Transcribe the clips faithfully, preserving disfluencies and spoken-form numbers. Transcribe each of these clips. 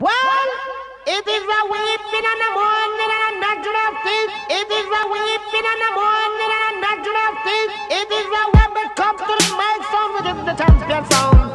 Well, it is a weeping and a mourning and a natural thing. It is a weeping and a mourning and a natural thing. It is a when we come to the milestone within the champion sound.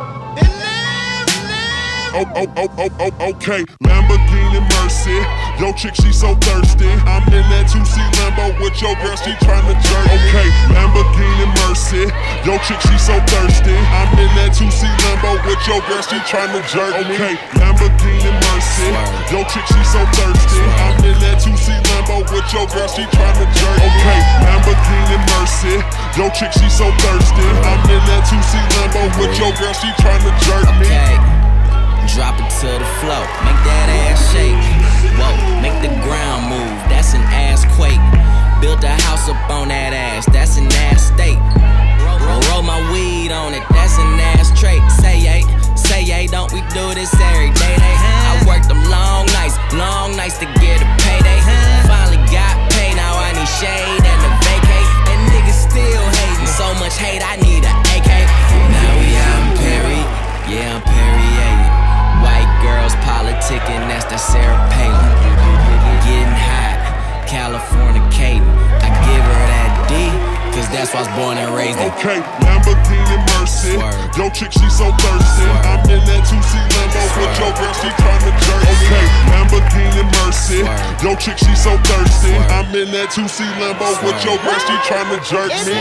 Oh, oh, oh, oh, oh, okay. Lamborghini Mercy. Yo, chick, she so thirsty. I'm in that two C Lambo with your girl, she tryna jerk. Okay, Lamborghini Mercy. Yo, chick, she so thirsty. I'm in that two C Lambo with your girl, she tryna jerk. Okay, Lamborghini Mercy. Yo, chick, she so thirsty. I'm in that two C Lambo with your girl, she tryna jerk. Okay, Lamborghini Mercy. Yo, chick, she so thirsty. I'm in that two C Lambo with your girl, she tryna jerk me. Drop it to the floor, make that ass shake. Whoa, make the ground move, that's an ass quake. Built a house up on that ass, that's an ass state. Roll, roll my weed on it, that's an ass trait. Say yay, say yay, don't we do this every day? They, I worked them long nights, long nights to get a payday. Finally got paid, now I need shade and a vacate. And niggas still hating, so much hate, I need a A K. Now we out in Perry, yeah I'm Perrier. White girls politicking, that's the Sarah Palin. Getting hot, Californicating. I give her that D, cause that's why I was born and raised in. Okay, Lamborghini Mercy. Swerve. Yo, chick, she so thirsty. Swerve. I'm in that two C Lambo Swerve. With your girl, she tryna jerk. Okay, Lamborghini Mercy. Swerve. Yo, chick, she so thirsty. Swerve. I'm in that two C Lambo Swerve. With your girl, she tryna jerk me.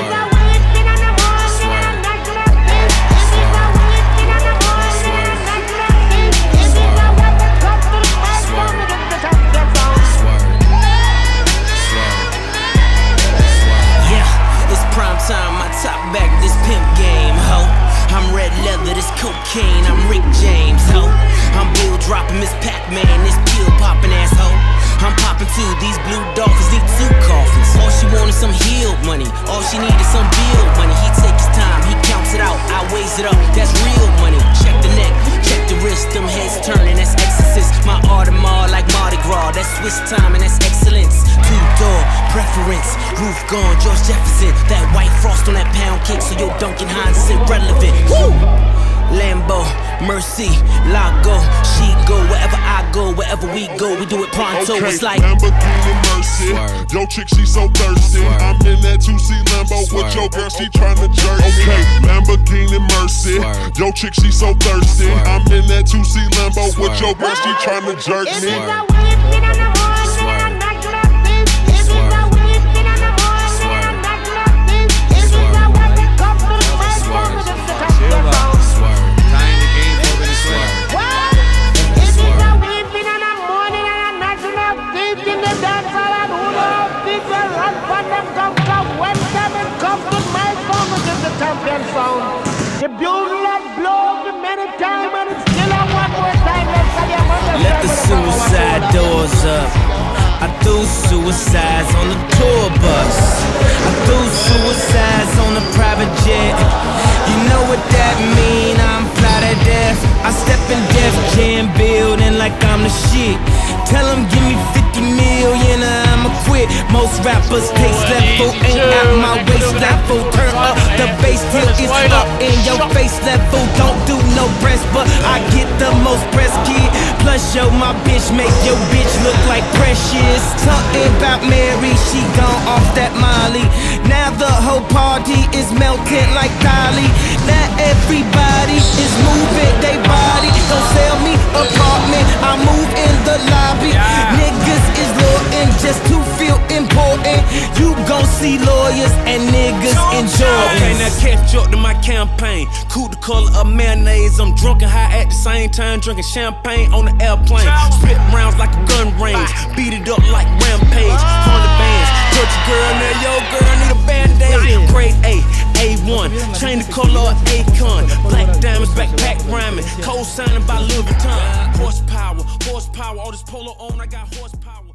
Time, my top back, this pimp game, ho. I'm red leather, this cocaine, I'm Rick James, ho. I'm bill dropping, Miss Pac-Man, this pill popping asshole. I'm popping too, these blue dolphins need two coffins. All she wanted some healed money, all she needed some bill money. He takes his time, he counts it out, I weighs it up, that's real money. Check the neck, check the wrist, them heads turning, that's exorcist. My Audemars like Mardi Gras, that's Swiss time and that's excellence. Two-door preference, roof gone, George Jefferson. That white frost on that pound cake, so your Duncan Hines is irrelevant. Woo! Lambo, Mercy, Lago, she go wherever I go, wherever we go, we do it pronto. Okay, it's like Lamborghini Mercy. Swerve. Yo, chick, she so thirsty. Swerve. I'm in that two C Lambo Swerve. With your girl, she tryna jerk. Okay, Lamborghini Mercy. Swerve. Yo, chick, she so thirsty. Swerve. I'm in that two C Lambo Swerve. With your girl, she tryna jerk me. Champion sound. The bugle blows the many times and it's still a one more time. Let the suicide doors up. I threw suicides on the tour bus. I threw suicides on a private jet. You know what that mean, I'm fly to death. I step in Def Jam building like I'm the shit. Tell them give me fifty million or I'ma quit. Most rappers taste level ain't at my waist level. Turn up the bass till it's up in your face level. Don't do no press, but I get the most press, kid. Plus yo, my bitch make your bitch look like Precious. Something about Mary, she gone off that Molly. Now the whole party is melting like Dolly. Now everybody is moving they body. Don't sell me apartment, I move in the lobby. Yeah. Niggas is loyal just to feel important. You gon' see lawyers and niggas enjoy. Okay, now catch up to my campaign. Cool the color of mayonnaise. I'm drunk and high at the same time, drinking champagne on the airplane. Spit rounds like a gun range, beat it up like Rampage. Hundred bands, touch a girl, now your girl need a band-aid. Grade A, A one, chain the color of Akon. Black diamonds, backpack rhyming, cold signing by Louis Vuitton. Horsepower, horsepower, all this polo on, I got horsepower.